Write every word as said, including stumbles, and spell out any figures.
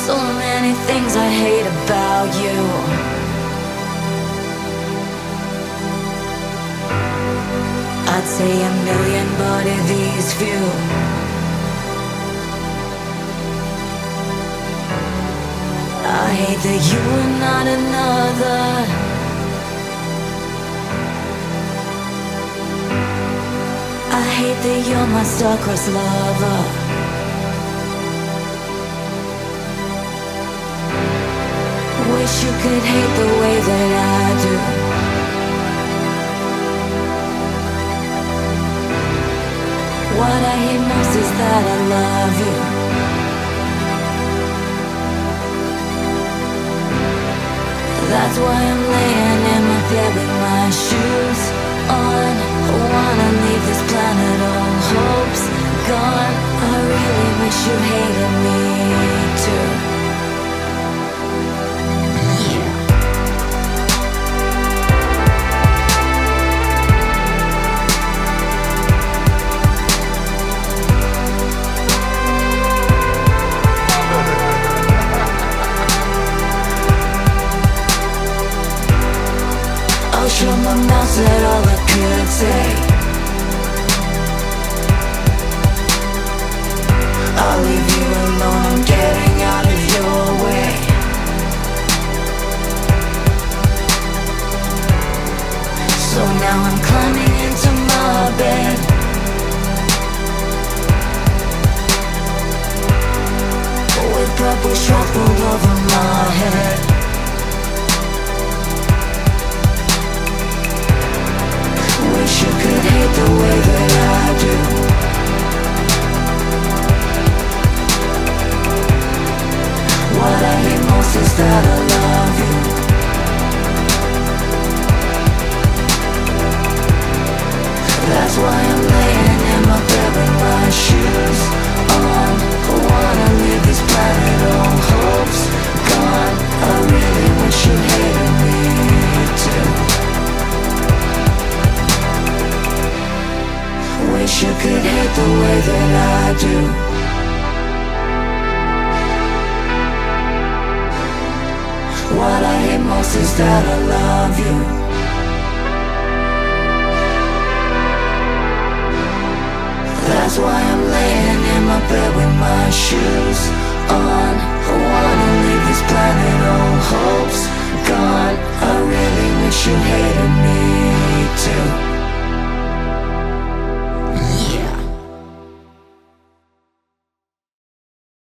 So many things I hate about you. I'd say a million, but of these few. I hate that you are not another. I hate that you're my star-crossed lover. Wish you could hate the way that I do. What I hate most is that I love you. That's why I'm laying in my bed with my shoes on. I wanna leave this planet, all hope's gone. I really wish you hated me too. I'll shut my mouth, said all I could say. I'll leave you alone, I'm getting out of your way. So now I'm climbing into my bed. With purple strap pulled over my head. Wish you could hate the way that I do. What I hate most is that I love you. That's why I'm laying in my bed with my shoes on. I wanna leave this planet, all hope's gone. I really wish you hated me too. Wish you could hate the way that I do. What I hate most is that I love you. That's why I'm laying in my bed with my shoes on.